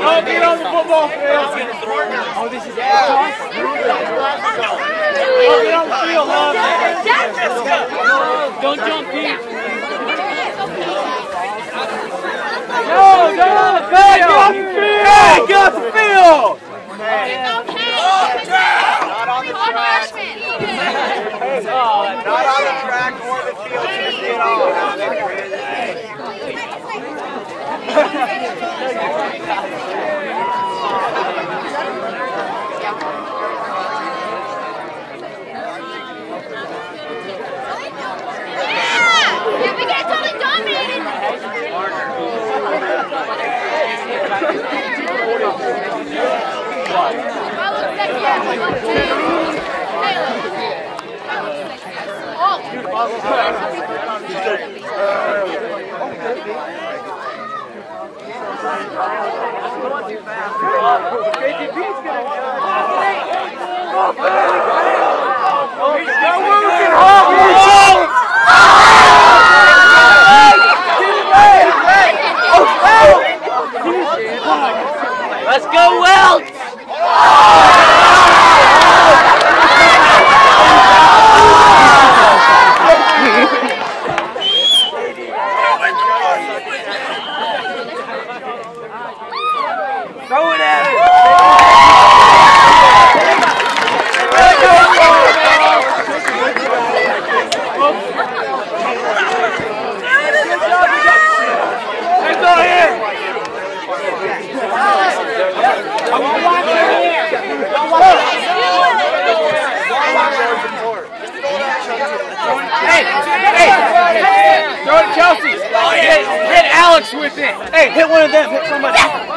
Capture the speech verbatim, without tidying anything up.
Don't get on the football field. Oh, this is yeah. Don't get on the field, love. Don't jump deep. No, get on the field. Get off the field. Hey, get off the field. Not on the track. Not on the track or the field. Just get on. Let's go, Wilt! Throw it at it! Hands on here! Hey, hey, throw it to Chelsea. Hit, hit Alex with it. Hey, hit one of them. Hit somebody.